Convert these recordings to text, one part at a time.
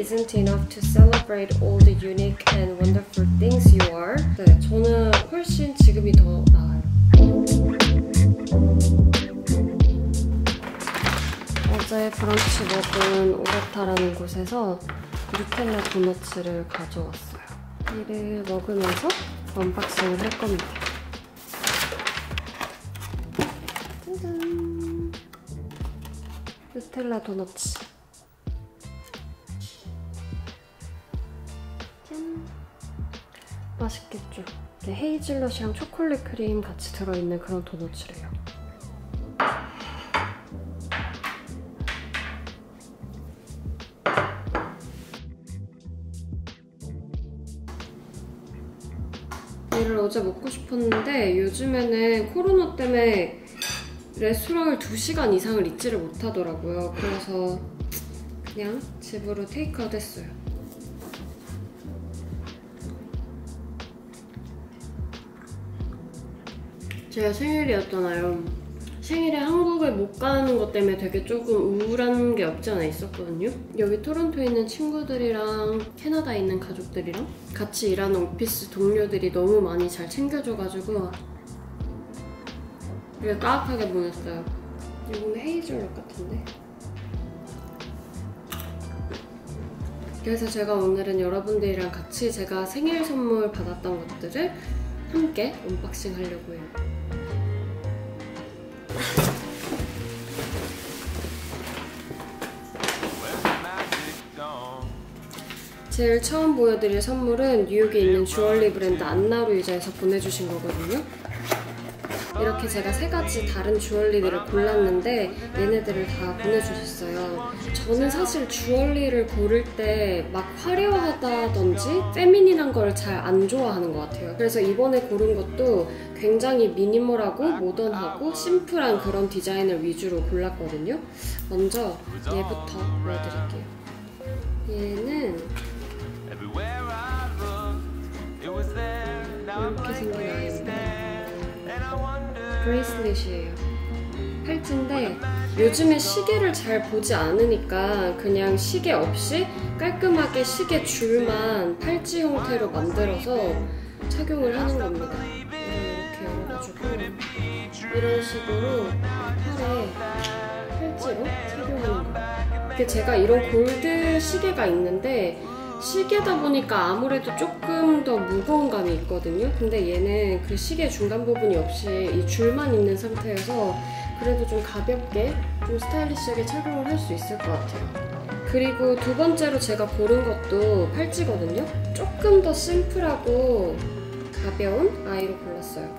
isn't enough to celebrate all the unique and wonderful things you are. 네, 저는 훨씬 지금이 더 나아요. 어제 브런치 먹은 오레타라는 곳에서 누텔라 도너츠를 가져왔어요. 이를 먹으면서 언박싱을 할 겁니다. 짜잔! 누텔라 도너츠. 짠! 맛있겠죠? 헤이즐넛이랑 초콜릿 크림 같이 들어있는 그런 도너츠래요. 얘를 어제 먹고 싶었는데 요즘에는 코로나 때문에 레스토랑을 2시간 이상을 있지를 못하더라고요. 그래서 그냥 집으로 테이크아웃 했어요. 제가 생일이었잖아요. 생일에 한국을 못 가는 것 때문에 되게 조금 우울한 게 없지 않아 있었거든요. 여기 토론토에 있는 친구들이랑 캐나다에 있는 가족들이랑 같이 일하는 오피스 동료들이 너무 많이 잘 챙겨줘가지고 되게 따뜻하게 보냈어요. 이거는 헤이즐넛 같은데? 그래서 제가 오늘은 여러분들이랑 같이 제가 생일 선물 받았던 것들을 함께 언박싱 하려고 해요. 제일 처음 보여드릴 선물은 뉴욕에 있는 주얼리 브랜드 안나루이자에서 보내주신 거거든요. 이렇게 제가 3가지 다른 주얼리들을 골랐는데 얘네들을 다 보내주셨어요. 저는 사실 주얼리를 고를 때 막 화려하다든지 페미닌한 걸 잘 안 좋아하는 것 같아요. 그래서 이번에 고른 것도 굉장히 미니멀하고 모던하고 심플한 그런 디자인을 위주로 골랐거든요. 먼저 얘부터 보여드릴게요. 얘는 이렇게 생긴 아이입니다. 브레이슬릿이에요. 팔찌인데 요즘에 시계를 잘 보지 않으니까 그냥 시계 없이 깔끔하게 시계 줄만 팔찌 형태로 만들어서 착용을 하는 겁니다. 이렇게 열어가지고 이런 식으로 팔에 팔찌로 착용하는 거예요. 제가 이런 골드 시계가 있는데 시계다 보니까 아무래도 조금 더 무거운 감이 있거든요. 근데 얘는 그 시계 중간 부분이 없이 이 줄만 있는 상태여서 그래도 좀 가볍게 좀 스타일리시하게 착용을 할 수 있을 것 같아요. 그리고 두 번째로 제가 고른 것도 팔찌거든요. 조금 더 심플하고 가벼운 아이로 골랐어요.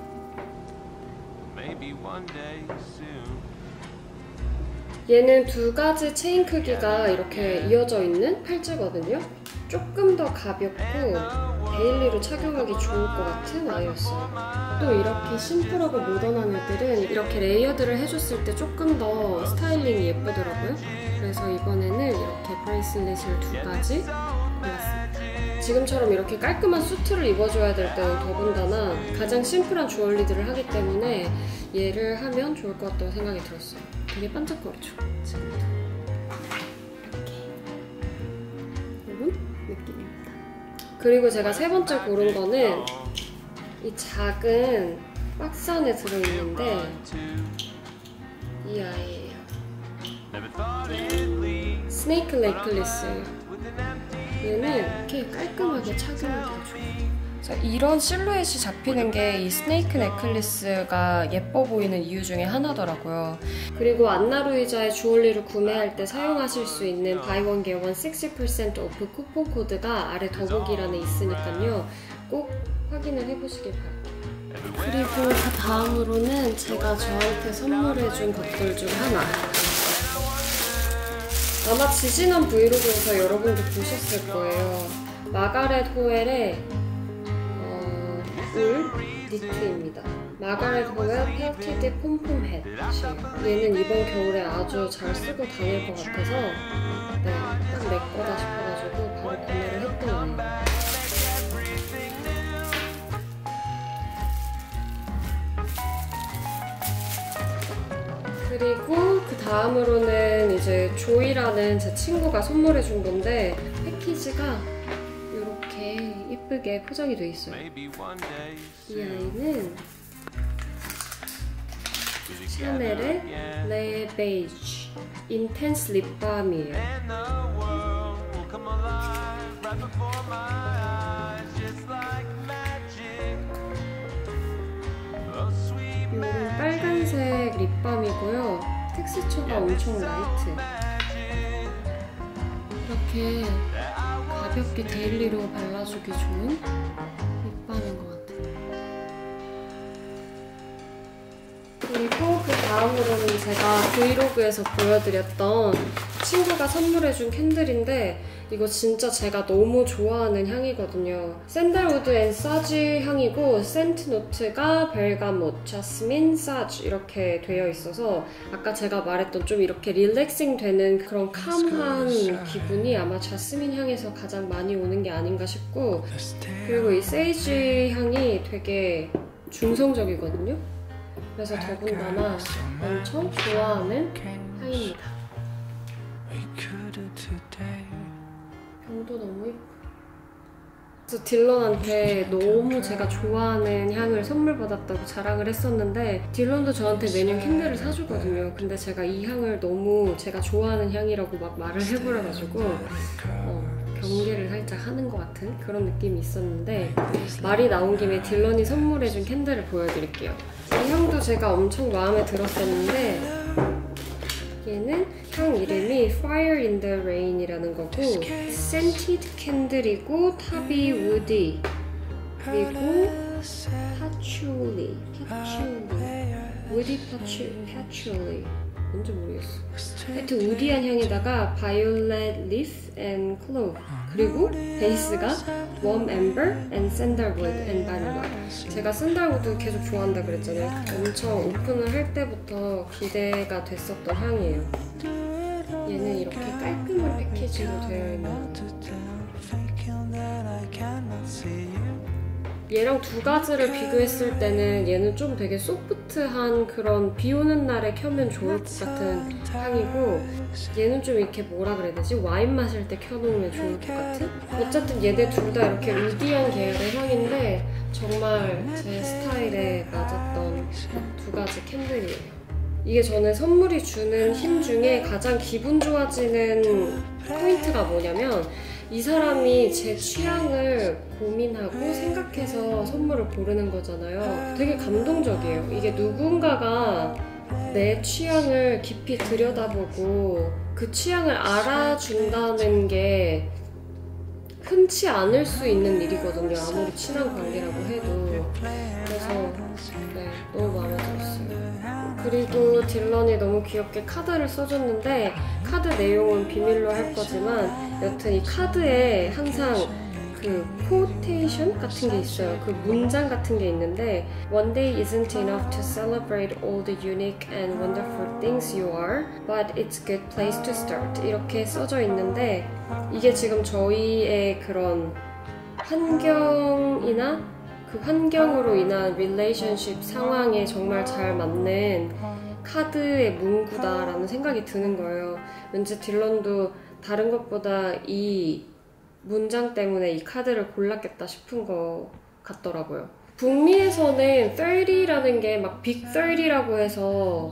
얘는 2가지 체인 크기가 이렇게 이어져 있는 팔찌거든요. 조금 더 가볍고 데일리로 착용하기 좋을 것 같은 아이였어요. 또 이렇게 심플하고 모던한 애들은 이렇게 레이어드를 해줬을 때 조금 더 스타일링이 예쁘더라고요. 그래서 이번에는 이렇게 브레이슬릿을 2가지 골랐습니다. 지금처럼 이렇게 깔끔한 수트를 입어줘야 될 때는 더군다나 가장 심플한 주얼리들을 하기 때문에 얘를 하면 좋을 것 같다고 생각이 들었어요. 되게 반짝거리죠? 지금도. 이런 느낌입니다. 그리고 제가 3번째 고른 거는 이 작은 박스 안에 들어있는데 이 아이예요. 스네이크 넥클리스예요. 얘는 이렇게 깔끔하게 착용하기가 좋아요. 이런 실루엣이 잡히는 게 이 스네이크 넥클리스가 예뻐 보이는 이유 중에 하나더라고요. 그리고 안나루이자의 주얼리를 구매할 때 사용하실 수 있는 buy one get one 60% 오프 쿠폰 코드가 아래 더보기란에 있으니까요. 꼭 확인을 해보시길 바랍니다. 그리고 그 다음으로는 제가 저한테 선물해준 것들 중 하나. 아마 지지난 브이로그에서 여러분도 보셨을 거예요. 마가렛 호웰의 울 니트입니다. 마가렛 호웰 펠티드 폼폼 햇이에요. 얘는 이번 겨울에 아주 잘 쓰고 다닐 것 같아서 딱 내 거다 싶어가지고 바로 구매를 했던 거예요. 그리고 그 다음으로는 이제 조이라는 제 친구가 선물해준 건데 페이지가 이렇게 예쁘게 포장이 돼 있어요. 이 아이는 샤넬의 레 베이지 인텐스 립밤이에요. 이건 빨간색 립밤이고요. 텍스처가 엄청 라이트. 이렇게 가볍게 데일리로 발라주기 좋은 립밤인 것 같아요. 그리고 그 다음으로는 제가 브이로그에서 보여드렸던 친구가 선물해준 캔들인데 이거 진짜 제가 너무 좋아하는 향이거든요. 샌달우드 앤 사지 향이고 센트 노트가 벨가못, 자스민, 사지 이렇게 되어 있어서 아까 제가 말했던 좀 이렇게 릴렉싱 되는 그런 캄한 기분이 아마 자스민 향에서 가장 많이 오는 게 아닌가 싶고, 그리고 이 세이지 향이 되게 중성적이거든요. 그래서 더군다나 엄청 좋아하는 향입니다. 병도 너무 예뻐요. 그래서 딜런한테 너무 제가 좋아하는 향을 선물 받았다고 자랑을 했었는데 딜런도 저한테 매년 캔들을 사주거든요. 근데 제가 이 향을 너무 제가 좋아하는 향이라고 막 말을 해버려가지고 경계를 살짝 하는 것 같은 그런 느낌이 있었는데, 말이 나온 김에 딜런이 선물해준 캔들을 보여드릴게요. 이 향도 제가 엄청 마음에 들었었는데 얘는 향 이름이 Fire in the Rain이라는 거고 Scented 캔들이고 탑이 Woody 그리고 Patchouli Woody Patchouli 뭔지 모르겠어. 하여튼 우디한 향에다가 Violet Leaf and Clove 그리고 베이스가 Warm Amber and Sandalwood and Vanilla. 제가 샌달우드 계속 좋아한다 그랬잖아요. 엄청 오픈을 할 때부터 기대가 됐었던 향이에요. 얘는 이렇게 깔끔한 패키지로 되어 있는 얘랑 두 가지를 비교했을 때는 얘는 좀 되게 소프트한 그런 비 오는 날에 켜면 좋을 것 같은 향이고 얘는 좀 이렇게 뭐라 그래야 되지? 와인 마실 때 켜놓으면 좋을 것 같은? 어쨌든 얘네 둘 다 이렇게 우디한 계열의 향인데 정말 제 스타일에 맞았던 두 가지 캔들이에요. 이게 저는 선물이 주는 힘 중에 가장 기분 좋아지는 포인트가 뭐냐면 이 사람이 제 취향을 고민하고 생각해서 선물을 고르는 거잖아요. 되게 감동적이에요. 이게 누군가가 내 취향을 깊이 들여다보고 그 취향을 알아준다는 게 흔치 않을 수 있는 일이거든요. 아무리 친한 관계라고 해도. 그래서 네, 너무 마음에 들었어요. 그리고 딜런이 너무 귀엽게 카드를 써줬는데 카드 내용은 비밀로 할 거지만 여튼 이 카드에 항상 그 quotation 같은 게 있어요. 그 문장 같은 게 있는데 One day isn't enough to celebrate all the unique and wonderful things you are, but it's a good place to start. 이렇게 써져 있는데 이게 지금 저희의 그런 환경이나 그 환경으로 인한 릴레이션십 상황에 정말 잘 맞는 카드의 문구다라는 생각이 드는 거예요. 왠지 딜런도 다른 것보다 이 문장 때문에 이 카드를 골랐겠다 싶은 것 같더라고요. 북미에서는 30라는 게 막 빅 30라고 해서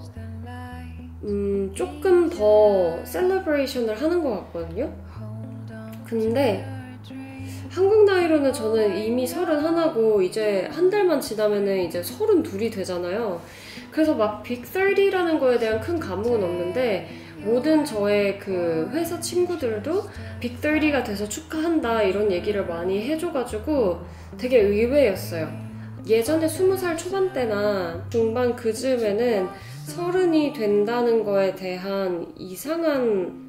조금 더 셀러브레이션을 하는 것 같거든요. 근데 한국 나이로는 저는 이미 31하고 이제 한 달만 지나면은 이제 32이 되잖아요. 그래서 막 빅 30라는 거에 대한 큰 감흥은 없는데 모든 저의 그 회사 친구들도 빅 30가 돼서 축하한다 이런 얘기를 많이 해줘가지고 되게 의외였어요. 예전에 20살 초반대나 중반 그즈음에는 30이 된다는 거에 대한 이상한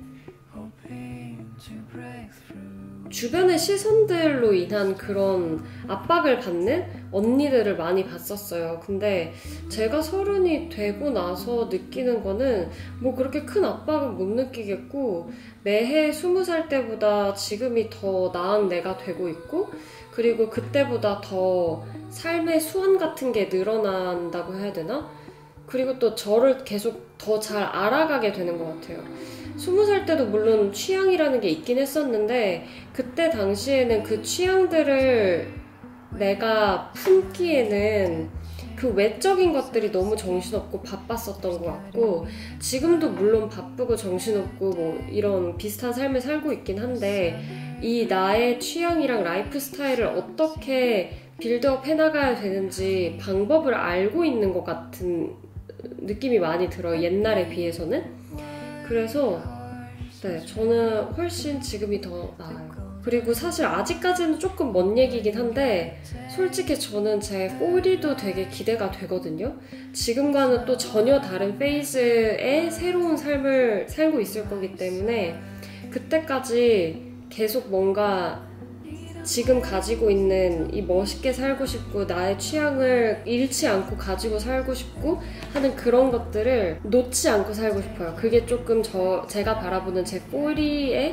주변의 시선들로 인한 그런 압박을 받는 언니들을 많이 봤었어요. 근데 제가 30이 되고 나서 느끼는 거는 뭐 그렇게 큰 압박은 못 느끼겠고 매해 20살 때보다 지금이 더 나은 내가 되고 있고 그리고 그때보다 더 삶의 수완 같은 게 늘어난다고 해야 되나? 그리고 또 저를 계속 더 잘 알아가게 되는 것 같아요. 20살 때도 물론 취향이라는 게 있긴 했었는데 그때 당시에는 그 취향들을 내가 품기에는 그 외적인 것들이 너무 정신없고 바빴었던 것 같고, 지금도 물론 바쁘고 정신없고 뭐 이런 비슷한 삶을 살고 있긴 한데 이 나의 취향이랑 라이프 스타일을 어떻게 빌드업 해나가야 되는지 방법을 알고 있는 것 같은 느낌이 많이 들어요, 옛날에 비해서는. 그래서 네, 저는 훨씬 지금이 더 나아요. 그리고 사실 아직까지는 조금 먼 얘기긴 한데 솔직히 저는 제 40도 되게 기대가 되거든요. 지금과는 또 전혀 다른 페이즈의 새로운 삶을 살고 있을 거기 때문에 그때까지 계속 뭔가 지금 가지고 있는 이 멋있게 살고 싶고 나의 취향을 잃지 않고 가지고 살고 싶고 하는 그런 것들을 놓지 않고 살고 싶어요. 그게 조금 제가 바라보는 제 40의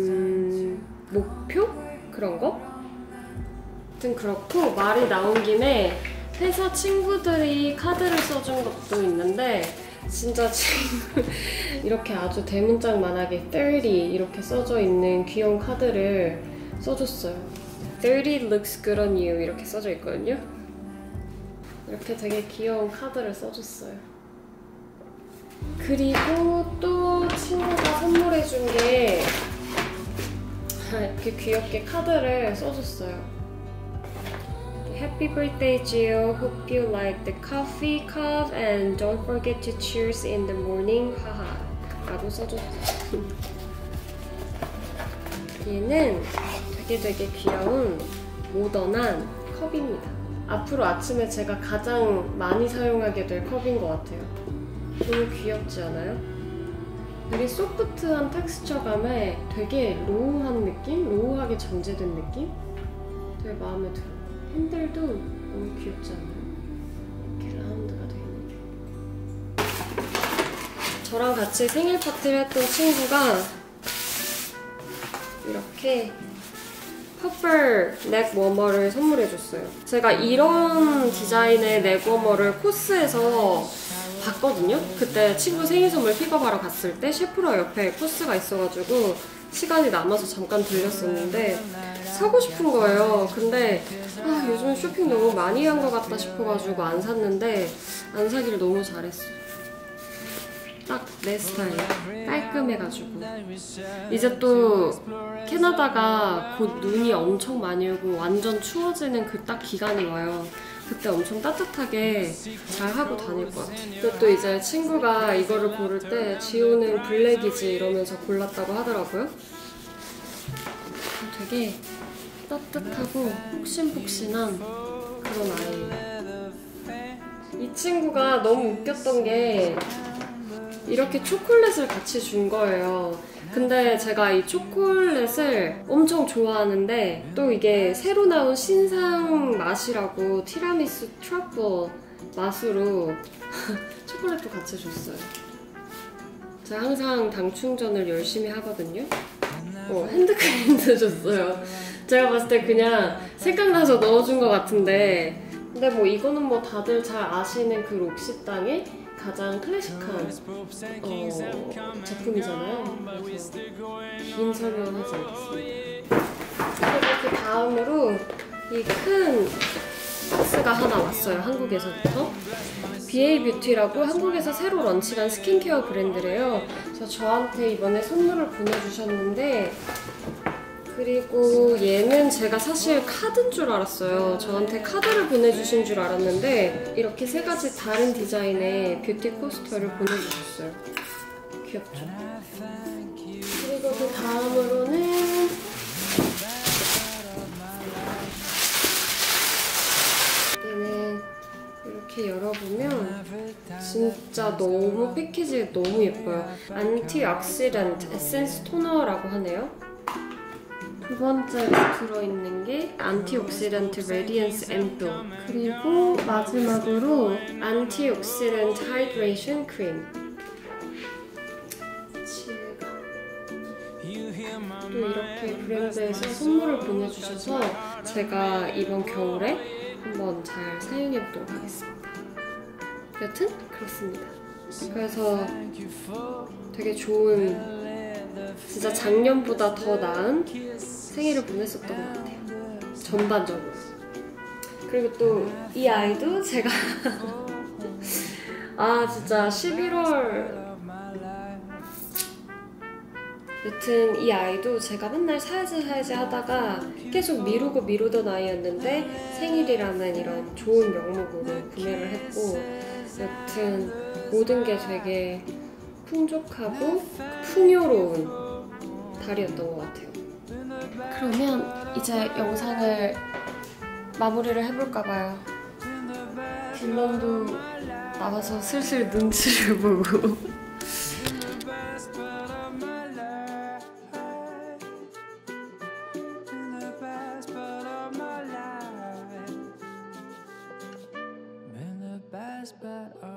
목표? 그런 거? 아무튼 그렇고, 말이 나온 김에 회사 친구들이 카드를 써준 것도 있는데 진짜 지금 이렇게 아주 대문짝만하게 30 이렇게 써져 있는 귀여운 카드를 써줬어요. 30 looks good on you 이렇게 써져 있거든요. 이렇게 되게 귀여운 카드를 써줬어요. 그리고 또 친구가 선물해준 게 이렇게 귀엽게 카드를 써줬어요. Happy birthday, Gio. Hope you like the coffee cup and don't forget to cheers in the morning. 하하. 라고 써줬어요. 얘는 되게 귀여운 모던한 컵입니다. 앞으로 아침에 제가 가장 많이 사용하게 될 컵인 것 같아요. 너무 귀엽지 않아요? 되게 소프트한 텍스처감에 되게 로우한 느낌? 로우하게 전제된 느낌? 되게 마음에 들어요. 핸들도 너무 귀엽지 않아요? 이렇게 라운드가 되어 있는 게. 저랑 같이 생일 파티를 했던 친구가 이렇게 퍼플 넥 워머를 선물해줬어요. 제가 이런 디자인의 넥 워머를 코스에서 봤거든요. 그때 친구 생일 선물 픽업하러 갔을 때 셰프로 옆에 코스가 있어가지고 시간이 남아서 잠깐 들렸었는데 사고 싶은 거예요. 근데 요즘 쇼핑 너무 많이 한 것 같다 싶어가지고 안 샀는데 안 사기를 너무 잘했어요. 딱 내 스타일. 깔끔해가지고. 이제 또 캐나다가 곧 눈이 엄청 많이 오고 완전 추워지는 그 딱 기간이 와요. 그때 엄청 따뜻하게 잘 하고 다닐 것 같아요. 그리고 이제 친구가 이거를 고를 때 지호는 블랙이지 이러면서 골랐다고 하더라고요. 되게 따뜻하고 폭신폭신한 그런 아이예요. 이 친구가 너무 웃겼던 게 이렇게 초콜릿을 같이 준 거예요. 근데 제가 이 초콜릿을 엄청 좋아하는데 또 이게 새로 나온 신상 맛이라고 티라미수 트러플 맛으로 초콜릿도 같이 줬어요. 제가 항상 당 충전을 열심히 하거든요. 핸드크림도 줬어요. 제가 봤을 때 그냥 생각나서 넣어준 것 같은데 근데 뭐 이거는 뭐 다들 잘 아시는 그 록시땅의 가장 클래식한 제품이잖아요. 그래서 긴 설명은 하지 않겠습니다. 그리고 그 다음으로 이 큰 박스가 하나 왔어요. 한국에서부터. BA 뷰티라고 한국에서 새로 런칭한 스킨케어 브랜드래요. 그래서 저한테 이번에 선물을 보내주셨는데 그리고 얘는 제가 사실 카드인 줄 알았어요. 저한테 카드를 보내주신 줄 알았는데 이렇게 세 가지 다른 디자인의 뷰티 코스터를 보내주셨어요. 귀엽죠? 그리고 그 다음으로는 얘는 이렇게 열어보면 진짜 너무 패키지 너무 예뻐요. 안티옥시던트 에센스 토너라고 하네요. 두 번째로 들어있는 게 안티옥시던트 레디언스 앰플, 그리고 마지막으로 안티옥시던트 하이드레이션 크림. 또 이렇게 브랜드에서 선물을 보내주셔서 제가 이번 겨울에 한번 잘 사용해보도록 하겠습니다. 여튼 그렇습니다. 그래서 되게 좋은, 진짜 작년보다 더 나은 생일을 보냈었던 것 같아요. 전반적으로. 그리고 또 이 아이도 제가 진짜 11월, 여튼 이 아이도 제가 맨날 사야지 하다가 계속 미루던 아이였는데 생일이라는 이런 좋은 명목으로 구매를 했고, 여튼 모든 게 되게 풍족하고 풍요로운 달이었던 것 같아요. 그러면 이제 영상을 마무리를 해볼까봐요. 딜런도 나와서 슬슬 눈치를 보고 but